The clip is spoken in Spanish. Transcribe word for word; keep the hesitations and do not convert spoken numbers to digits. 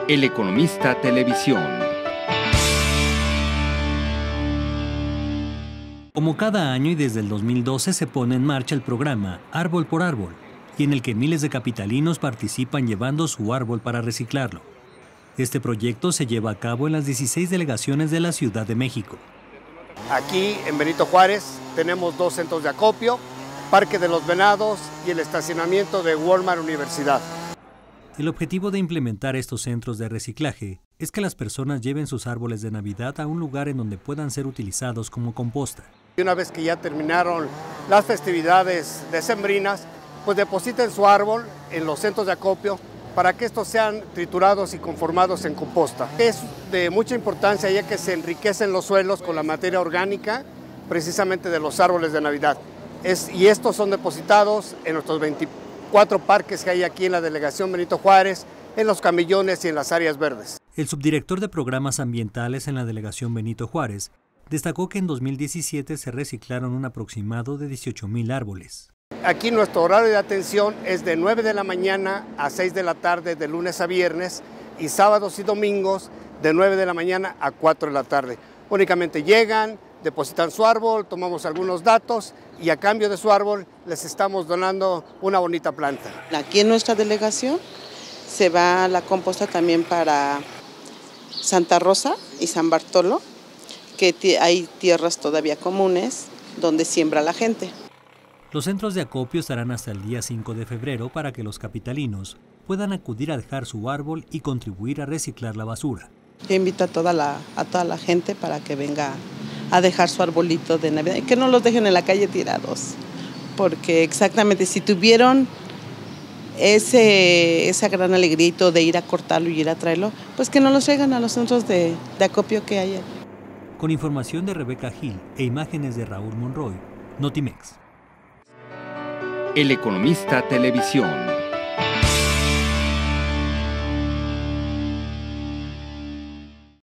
El Economista Televisión. Como cada año y desde el dos mil doce se pone en marcha el programa Árbol por Árbol, y en el que miles de capitalinos participan llevando su árbol para reciclarlo. Este proyecto se lleva a cabo en las dieciséis delegaciones de la Ciudad de México. Aquí en Benito Juárez tenemos dos centros de acopio, Parque de los Venados y el estacionamiento de Walmart Universidad. El objetivo de implementar estos centros de reciclaje es que las personas lleven sus árboles de Navidad a un lugar en donde puedan ser utilizados como composta. Y una vez que ya terminaron las festividades decembrinas, pues depositen su árbol en los centros de acopio para que estos sean triturados y conformados en composta. Es de mucha importancia ya que se enriquecen los suelos con la materia orgánica precisamente de los árboles de Navidad. Es, y estos son depositados en nuestros veinticuatro parques que hay aquí en la delegación Benito Juárez, en los camellones y en las áreas verdes. El subdirector de programas ambientales en la delegación Benito Juárez destacó que en dos mil diecisiete se reciclaron un aproximado de dieciocho mil árboles. Aquí nuestro horario de atención es de nueve de la mañana a seis de la tarde de lunes a viernes y sábados y domingos de nueve de la mañana a cuatro de la tarde. Únicamente llegan, depositan su árbol, tomamos algunos datos y a cambio de su árbol les estamos donando una bonita planta. Aquí en nuestra delegación se va la composta también para Santa Rosa y San Bartolo, que hay tierras todavía comunes donde siembra la gente. Los centros de acopio estarán hasta el día cinco de febrero para que los capitalinos puedan acudir a dejar su árbol y contribuir a reciclar la basura. Yo invito a toda la, a toda la gente para que venga a dejar su arbolito de Navidad y que no los dejen en la calle tirados, porque exactamente si tuvieron ese, esa gran alegría de ir a cortarlo y ir a traerlo, pues que no los traigan a los centros de, de acopio que hay. Con información de Rebeca Gil e imágenes de Raúl Monroy, Notimex. El Economista Televisión.